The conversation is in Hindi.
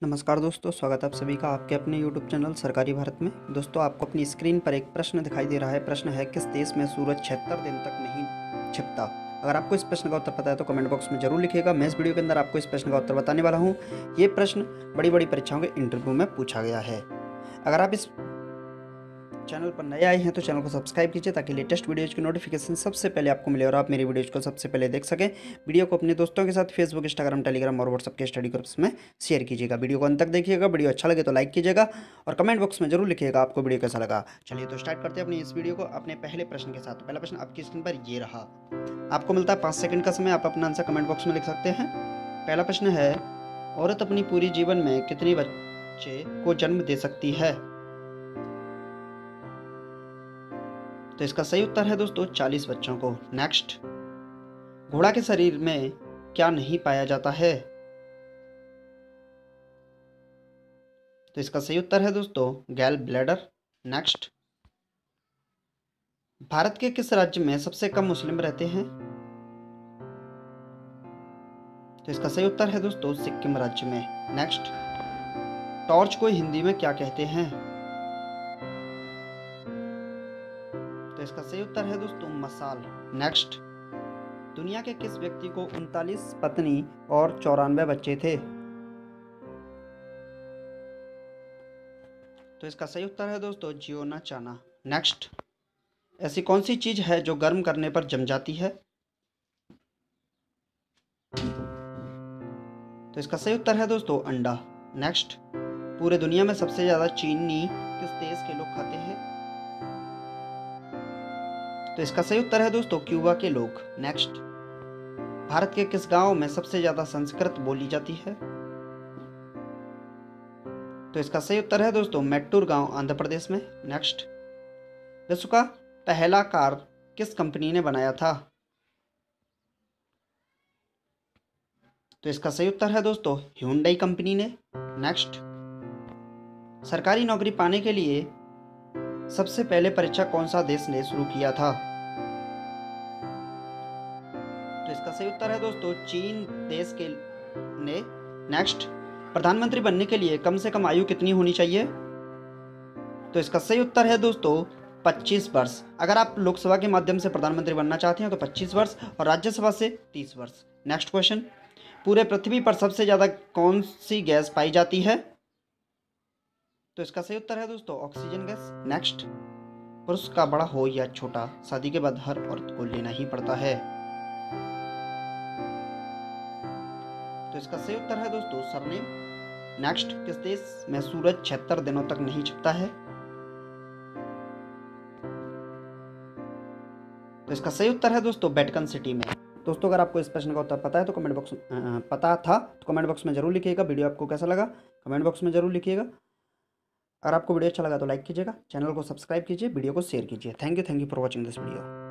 नमस्कार दोस्तों, स्वागत है आप सभी का आपके अपने YouTube चैनल सरकारी भारत में। दोस्तों, आपको अपनी स्क्रीन पर एक प्रश्न दिखाई दे रहा है। प्रश्न है, किस देश में सूरज 76 दिन तक नहीं छिपता? अगर आपको इस प्रश्न का उत्तर पता है तो कमेंट बॉक्स में जरूर लिखिएगा। मैं इस वीडियो के अंदर आपको इस प्रश्न का उत्तर बताने वाला हूँ। ये प्रश्न बड़ी बड़ी परीक्षाओं के इंटरव्यू में पूछा गया है। अगर आप इस चैनल पर नए आए हैं तो चैनल को सब्सक्राइब कीजिए ताकि लेटेस्ट वीडियोज़ की नोटिफिकेशन सबसे पहले आपको मिले और आप मेरी वीडियोज़ को सबसे पहले देख सकें। वीडियो को अपने दोस्तों के साथ फेसबुक, इंस्टाग्राम, टेलीग्राम और व्हाट्सअप के स्टडी ग्रुप्स में शेयर कीजिएगा। वीडियो को अंत तक देखिएगा। वीडियो अच्छा लगे तो लाइक कीजिएगा और कमेंट बॉक्स में जरूर लिखिएगा आपको वीडियो कैसा लगा। चलिए तो स्टार्ट करते हैं अपनी इस वीडियो को अपने पहले प्रश्न के साथ। पहला प्रश्न आपकी स्क्रीन पर ये रहा। आपको मिलता है 5 सेकंड का समय। आप अपना आंसर कमेंट बॉक्स में लिख सकते हैं। पहला प्रश्न है, औरत अपनी पूरी जीवन में कितने बच्चे को जन्म दे सकती है? तो इसका सही उत्तर है दोस्तों 40 बच्चों को। नेक्स्ट, घोड़ा के शरीर में क्या नहीं पाया जाता है? तो इसका सही उत्तर है दोस्तों गैल ब्लैडर। नेक्स्ट, भारत के किस राज्य में सबसे कम मुस्लिम रहते हैं? तो इसका सही उत्तर है दोस्तों सिक्किम राज्य में। नेक्स्ट, टॉर्च को हिंदी में क्या कहते हैं? तो इसका सही उत्तर है दोस्तों मसाल। नेक्स्ट, दुनिया के किस व्यक्ति को 39 पत्नी और 94 बच्चे थे? तो इसका सही उत्तर है दोस्तों जियोना चाना। नेक्स्ट, ऐसी कौन सी चीज है जो गर्म करने पर जम जाती है? तो इसका सही उत्तर है दोस्तों अंडा। नेक्स्ट, पूरे दुनिया में सबसे ज्यादा चीनी किस देश के लोग खाते हैं? तो इसका सही उत्तर है दोस्तों क्यूबा के लोग। नेक्स्ट, भारत के किस गांव में सबसे ज्यादा संस्कृत बोली जाती है? तो इसका सही उत्तर है दोस्तों मैट्टूर गांव आंध्र प्रदेश में। नेक्स्ट, विश्व का पहला कार किस कंपनी ने बनाया था? तो इसका सही उत्तर है दोस्तों ह्यूंडई कंपनी ने। नेक्स्ट, सरकारी नौकरी पाने के लिए सबसे पहले परीक्षा कौन सा देश ने शुरू किया था? तो इसका सही उत्तर है दोस्तों चीन देश के ने। नेक्स्ट, प्रधानमंत्री बनने के लिए कम से कम आयु कितनी होनी चाहिए? तो इसका सही उत्तर है दोस्तों 25 वर्ष। अगर आप लोकसभा के माध्यम से प्रधानमंत्री बनना चाहते हैं तो 25 वर्ष और राज्यसभा से 30 वर्ष। नेक्स्ट क्वेश्चन, पूरे पृथ्वी पर सबसे ज्यादा कौन सी गैस पाई जाती है? तो इसका सही उत्तर है दोस्तों ऑक्सीजन गैस। नेक्स्ट, पुरुष का बड़ा हो या छोटा, शादी के बाद हर औरत को लेना ही पड़ता है। तो इसका सही उत्तर है दोस्तों सरनेम। नेक्स्ट, किस देश में सूरज 76 दिनों तक नहीं छिपता है? तो इसका सही उत्तर है दोस्तों वेटिकन सिटी में। दोस्तों, अगर आपको इस प्रश्न का उत्तर पता है तो कमेंट बॉक्स पता था तो कमेंट बॉक्स में जरूर लिखिएगा। वीडियो आपको कैसा लगा कमेंट बॉक्स में जरूर लिखिएगा। अगर आपको वीडियो अच्छा लगा तो लाइक कीजिएगा, चैनल को सब्सक्राइब कीजिए, वीडियो को शेयर कीजिए। Thank you for watching this video.